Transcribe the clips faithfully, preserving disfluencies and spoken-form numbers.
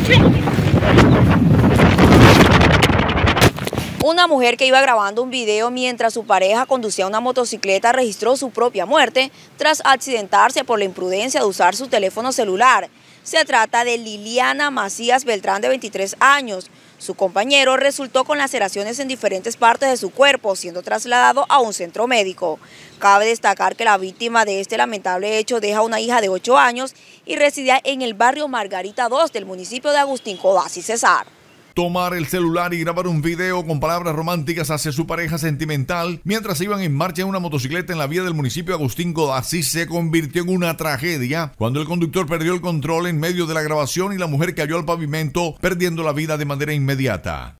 Una mujer que iba grabando un video mientras su pareja conducía una motocicleta registró su propia muerte tras accidentarse por la imprudencia de usar su teléfono celular. Se trata de Liliana Macías Beltrán, de veintitrés años. Su compañero resultó con laceraciones en diferentes partes de su cuerpo, siendo trasladado a un centro médico. Cabe destacar que la víctima de este lamentable hecho deja una hija de ocho años y residía en el barrio Margarita dos del municipio de Agustín Codazzi y Cesar. Tomar el celular y grabar un video con palabras románticas hacia su pareja sentimental mientras iban en marcha en una motocicleta en la vía del municipio de Agustín Codazzi se convirtió en una tragedia cuando el conductor perdió el control en medio de la grabación y la mujer cayó al pavimento, perdiendo la vida de manera inmediata.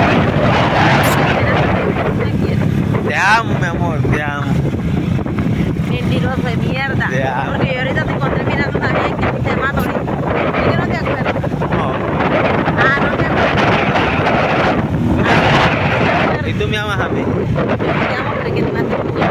Te amo, mi amor, te amo. Mentiroso de mierda. Te amo. Porque yo ahorita te encontré mirando una vieja que te mato ahorita. ¿Por qué no te acuerdas? No. Ah, no te acuerdas. ¿Y tú me amas a mí? Yo te amo porque tú me haces mucho.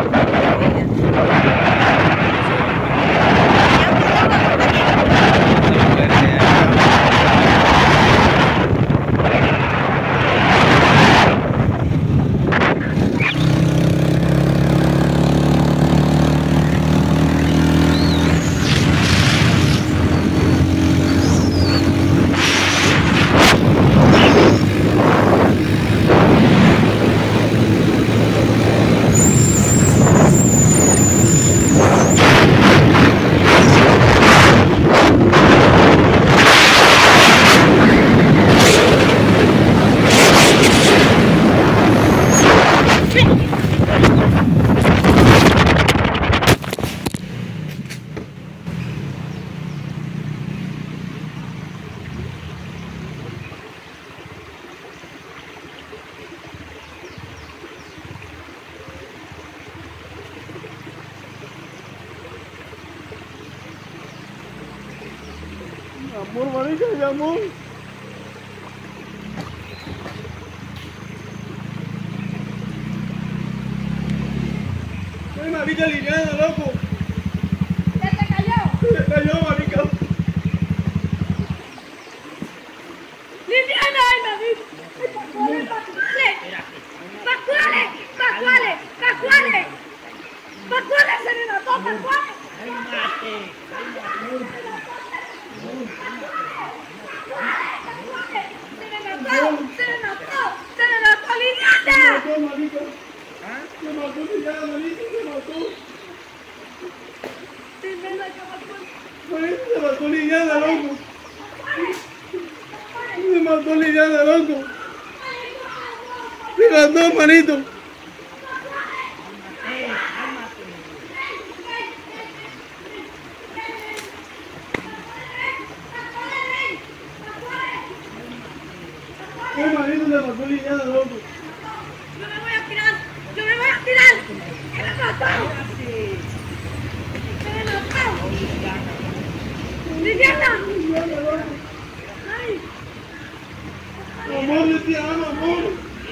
Amor, marica, mi amor. Ay, marica Liliana, loco. ¿Qué te cayó? Se le cayó, marica. Liliana, ay, mamita. Pascuales, Pascuales, Pascuales, Pascuales, Pascuales, se le notó, Pascuales. Se le notó, se le notó, Liliana. Se mató, marica. Se mató Liliana, marica, se mató. Marica, se mató Liliana, loco. Se mató Liliana, loco. Se mató, manito. ¡Qué marido le mató Liliana, loco! Yo me voy a tirar, yo me voy a tirar. ¡Se le mató! ¡Se le mató! ¡Liliana! Liliana, loco. ¡Ay! Amor, yo te amo, amor.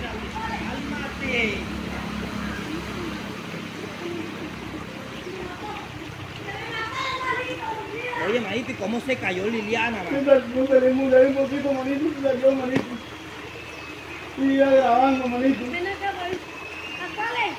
Oye, manito, ¿y cómo se cayó Liliana? No se le mudé un poquito, manito, se salió, manito. Y ya grabando, manito. Ven acá, voy. ¡Pascuales!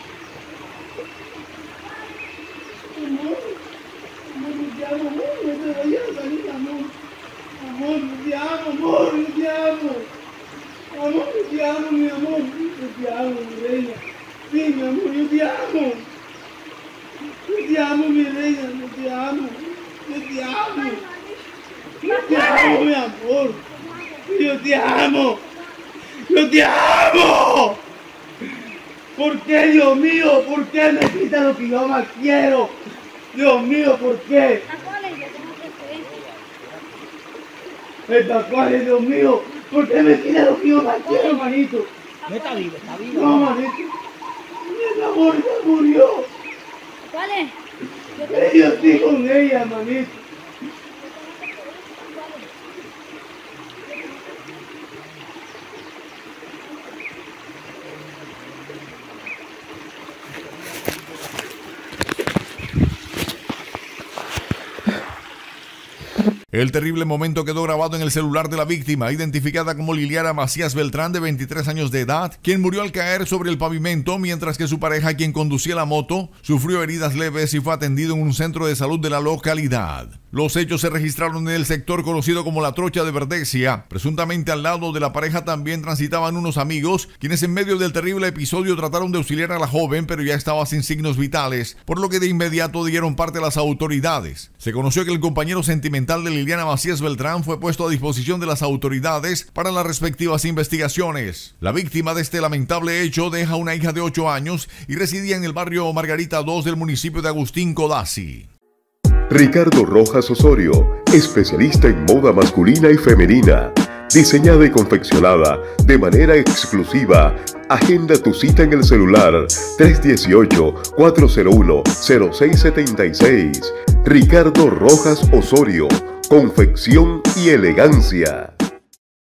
Amor, amor, yo te amo, amor. No te vayas a salir, amor. Amor, yo te amo, amor, yo te amo. Amor, yo te amo, mi amor. Yo te amo, mi reina. Sí, mi amor, yo te amo. Yo te amo, mi reina, yo te amo. Yo te amo. Yo te amo, mi amor. Yo te amo. Yo te amo. ¿Por qué, Dios mío? ¿Por qué me quitas lo que yo más quiero? Dios mío, ¿por qué? Pascuales, yo tengo que El Pascuales, Dios mío, ¿por qué me quitas lo que yo más quiero, manito? No está vivo, está vivo. No, manito. Mi amor ya murió. Pascuales. Yo estoy con ella, manito. El terrible momento quedó grabado en el celular de la víctima, identificada como Liliana Macías Beltrán, de veintitrés años de edad, quien murió al caer sobre el pavimento, mientras que su pareja, quien conducía la moto, sufrió heridas leves y fue atendido en un centro de salud de la localidad. Los hechos se registraron en el sector conocido como La Trocha de Verdecia. Presuntamente al lado de la pareja también transitaban unos amigos, quienes en medio del terrible episodio trataron de auxiliar a la joven, pero ya estaba sin signos vitales, por lo que de inmediato dieron parte a las autoridades. Se conoció que el compañero sentimental de Liliana Macías Beltrán fue puesto a disposición de las autoridades para las respectivas investigaciones. La víctima de este lamentable hecho deja una hija de ocho años y residía en el barrio Margarita dos del municipio de Agustín Codazzi. Ricardo Rojas Osorio, especialista en moda masculina y femenina, diseñada y confeccionada de manera exclusiva. Agenda tu cita en el celular tres uno ocho, cuatro cero uno, cero seis siete seis. Ricardo Rojas Osorio, confección y elegancia.